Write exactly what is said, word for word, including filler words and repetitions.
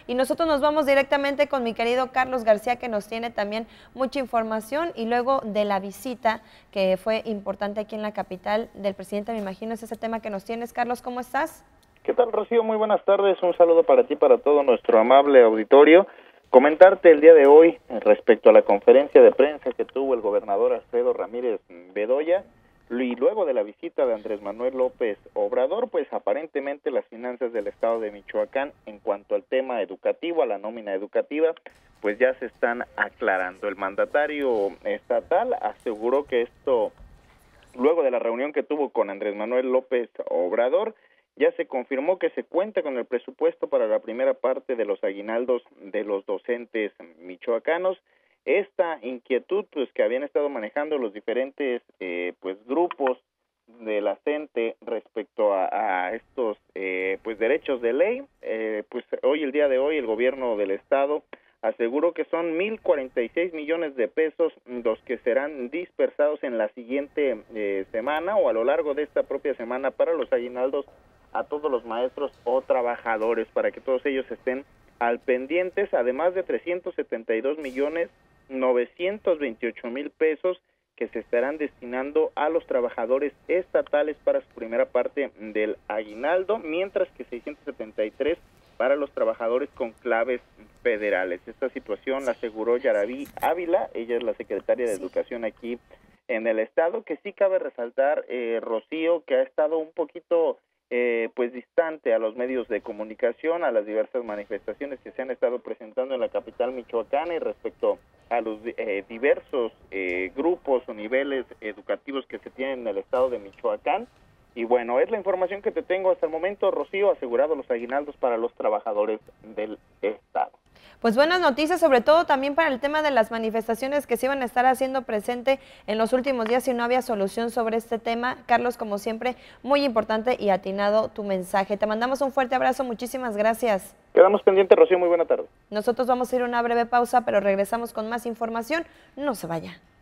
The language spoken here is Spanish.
y nosotros nos vamos directamente con mi querido Carlos García, que nos tiene también mucha información, y luego de la visita que fue importante aquí en la capital del presidente, me imagino es ese tema que nos tienes. Carlos, ¿cómo estás? ¿Qué tal, Rocío? Muy buenas tardes, un saludo para ti, para todo nuestro amable auditorio. Comentarte el día de hoy respecto a la conferencia de prensa que tuvo el gobernador Alfredo Ramírez Bedoya, y luego de la visita de Andrés Manuel López Obrador, pues aparentemente las finanzas del estado de Michoacán en cuanto al tema educativo, a la nómina educativa, pues ya se están aclarando. El mandatario estatal aseguró que esto, luego de la reunión que tuvo con Andrés Manuel López Obrador, ya se confirmó que se cuenta con el presupuesto para la primera parte de los aguinaldos de los docentes michoacanos. Esta inquietud, pues, que habían estado manejando los diferentes eh, pues grupos de la CENTE respecto a, a estos eh, pues derechos de ley, eh, pues hoy, el día de hoy, el gobierno del estado aseguró que son mil cuarenta y seis millones de pesos los que serán dispersados en la siguiente eh, semana o a lo largo de esta propia semana para los aguinaldos a todos los maestros o trabajadores, para que todos ellos estén al pendientes, además de trescientos setenta y dos millones novecientos veintiocho mil pesos que se estarán destinando a los trabajadores estatales para su primera parte del aguinaldo, mientras que seiscientos setenta y tres para los trabajadores con claves federales. Esta situación la aseguró Yaraví Ávila, ella es la secretaria de Educación aquí en el estado, que sí cabe resaltar, eh, Rocío, que ha estado un poquito Eh, pues distante a los medios de comunicación, a las diversas manifestaciones que se han estado presentando en la capital michoacana y respecto a los eh, diversos eh, grupos o niveles educativos que se tienen en el estado de Michoacán. Y bueno, es la información que te tengo hasta el momento, Rocío, asegurado los aguinaldos para los trabajadores del estado. Pues buenas noticias, sobre todo también para el tema de las manifestaciones que se iban a estar haciendo presente en los últimos días y no había solución sobre este tema. Carlos, como siempre, muy importante y atinado tu mensaje. Te mandamos un fuerte abrazo, muchísimas gracias. Quedamos pendientes, Rocío, muy buena tarde. Nosotros vamos a ir a una breve pausa, pero regresamos con más información. No se vaya.